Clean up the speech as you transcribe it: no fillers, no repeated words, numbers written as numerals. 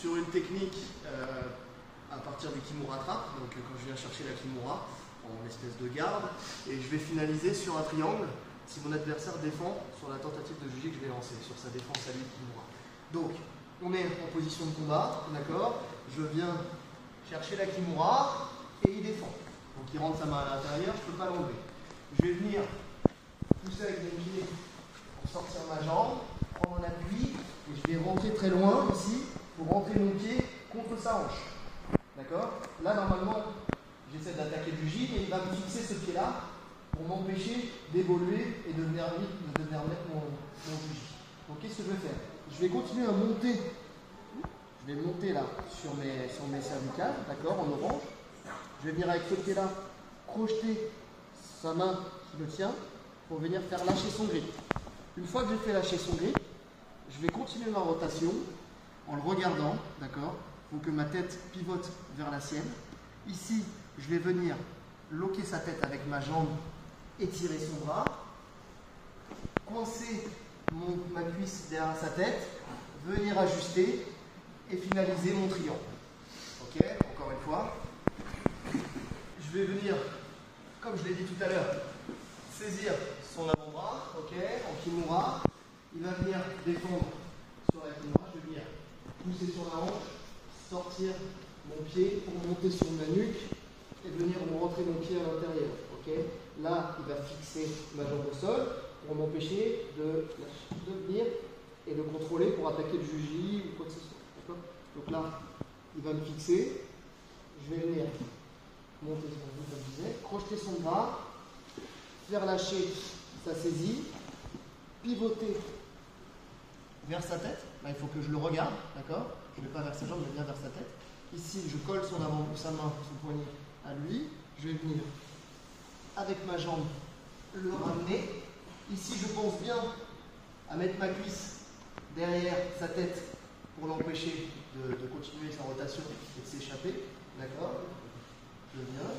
sur une technique à partir du Kimura Trap, donc quand je viens chercher la Kimura en espèce de garde, et je vais finaliser sur un triangle si mon adversaire défend sur la tentative de juger que je vais lancer, sur sa défense à lui Kimura. Donc, on est en position de combat, d'accord? Je viens chercher la Kimura et il défend. Donc il rentre sa main à l'intérieur, je ne peux pas l'enlever. Je vais venir pousser avec mon pied pour sortir ma jambe, prendre un appui, et je vais rentrer très loin ici pour rentrer mon pied contre sa hanche. D'accord? Là, normalement, j'essaie d'attaquer du J, mais il va me fixer ce pied-là pour m'empêcher d'évoluer et de venir mettre mon J. Donc qu'est-ce que je vais faire? Je vais continuer à monter. Je vais monter là sur mes cervicales, d'accord, en orange. Je vais venir avec ce pied-là crocheter sa main qui le tient pour venir faire lâcher son grip. Une fois que j'ai fait lâcher son grip, je vais continuer ma rotation en le regardant, d'accord. Il faut que ma tête pivote vers la sienne. Ici, je vais venir loquer sa tête avec ma jambe, étirer son bras, coincer ma cuisse derrière sa tête, venir ajuster et finaliser mon triangle. Ok, encore une fois. Je vais venir, comme je l'ai dit tout à l'heure, saisir son avant-bras, ok, en Kimura. Il va venir défendre sur la Kimura. Je vais venir pousser sur la hanche, sortir mon pied pour monter sur ma nuque et venir rentrer mon pied à l'intérieur. Ok, là, il va fixer ma jambe au sol pour m'empêcher de venir et de contrôler pour attaquer le juji ou quoi que ce soit. Donc là, il va me fixer. Je vais venir monter son bout, comme je disais, crocheter son bras, faire lâcher sa saisie, pivoter vers sa tête. Là, il faut que je le regarde, d'accord? Je ne vais pas vers sa jambe, mais bien vers sa tête. Ici, je colle sa main, son poignet à lui. Je vais venir, avec ma jambe, le ramener. Ici, je pense bien à mettre ma cuisse derrière sa tête pour l'empêcher de continuer sa rotation et de s'échapper. D'accord? Je viens,